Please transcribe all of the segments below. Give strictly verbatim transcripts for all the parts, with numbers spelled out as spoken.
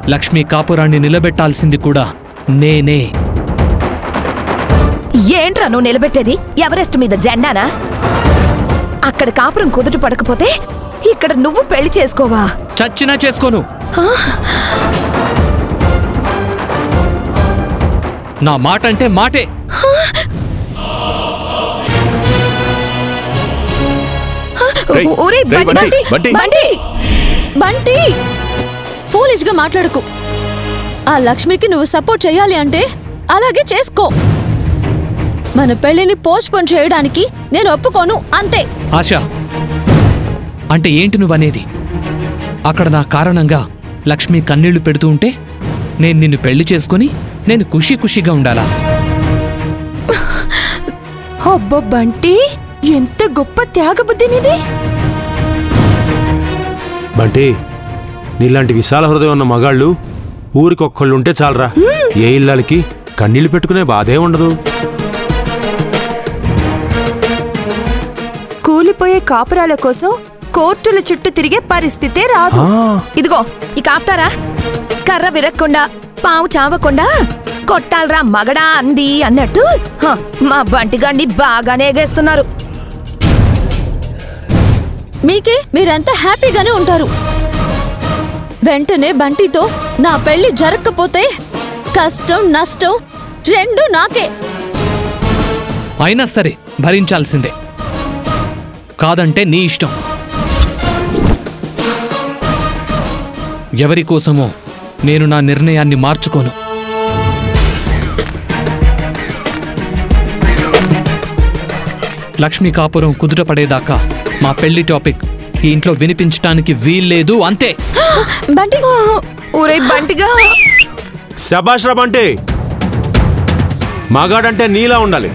లక్ష్మీ కాపురాన్ని నిలబెట్టాల్సింది కూడా నేనే. ఏంట్రా నువ్వు నిలబెట్టేది? ఎవరెస్ట్ మీద జెండానా? అక్కడ కాపురం కుదుట పడకపోతే ఇక్కడ నువ్వు పెళ్లి చేసుకోవా? చచ్చినా చేసుకోను. నా మాట అంటే మాటే. బంటి, ఫూలిష్ గా మాట్లాడుకు. ఆ లక్ష్మికి నువ్వు సపోర్ట్ చేయాలి అంటే అలాగే చేసుకో. మన పెళ్లిని పోస్ట్ పోన్ చేయడానికి నేను ఒప్పుకోను, అంతే. ఆశా, అంటే ఏంటి నువ్వనేది? అక్కడ నా కారణంగా లక్ష్మి కన్నీళ్లు పెడుతూ ఉంటే నేను నిన్ను పెళ్లి చేసుకుని నేను ఖుషీ ఖుషీగా ఉండాలా? అబ్బా బంటి, ఎంత గొప్ప త్యాగబుద్ధి నీది. బంటి, నీలాంటి విశాల హృదయం ఉన్న మగాళ్ళు ఊరికొక్కళ్ళుంటే చాలరా. ఏ ఇళ్ళకి కన్నీళ్లు పెట్టుకునే బాధే ఉండదు. కూలిపోయే కాపురాల కోసం కోర్టుల చుట్టూ తిరిగే పరిస్థితే రాదు. ఇదిగో ఇక ఆపుతారా? కర్ర విరక్కుండా పావు చావకుండా కొట్టాలరా మగడా అంది అన్నట్టు మా బంటిగాన్ని బాగానే ఎగేస్తున్నారు. మీకే మీరంతా హ్యాపీగానే ఉంటారు. వెంటనే బంటితో నా పెళ్లి జరగకపోతే కష్టం నష్టం రెండు నాకే. అయినా సరే భరించాల్సిందే. కాదంటే నీ ఇష్టం. ఎవరి కోసమో నేను నా నిర్ణయాన్ని మార్చుకోను. లక్ష్మీ కాపురం కుదుట పడేదాకా మా పెళ్లి టాపిక్ ఈ ఇంట్లో వినిపించటానికి వీల్లేదు, అంతే. బంటి, ఊరే బంటిగా. శభాష్ రా బంటి, మగాడంటే నీలా ఉండాలి.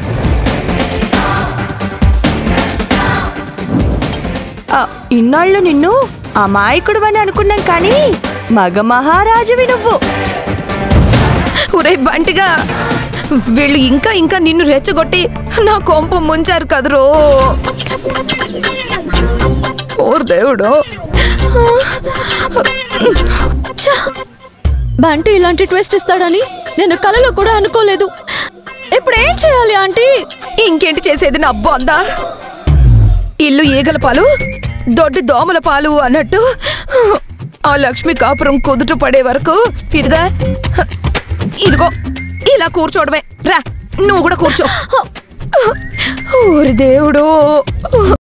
ఇన్నాళ్ళు నిన్ను అమాయకుడు అని అనుకున్నాం, కానీ మగ మహారాజువి నువ్వు. ఊరే బంటిగా, వీళ్ళు ఇంకా ఇంకా నిన్ను రెచ్చగొట్టి నా కొంపు ముంచారు కదరో. ఓర్ దేవుడు. బంటి ఇలాంటి ట్విస్ట్ ఇస్తాడని నేను కలలో కూడా అనుకోలేదు. ఇప్పుడు ఏం చేయాలి ఆంటీ? ఇంకేంటి చేసేది నా బొందా? ఇల్లు ఈగల పాలు దొడ్డి దోమల పాలు అన్నట్టు ఆ లక్ష్మి కాపురం కుదుట పడే వరకు ఇదిగా ఇదిగో ఇలా కూర్చోవడమే. రా, నువ్వు కూడా కూర్చో. ఓరి దేవుడు.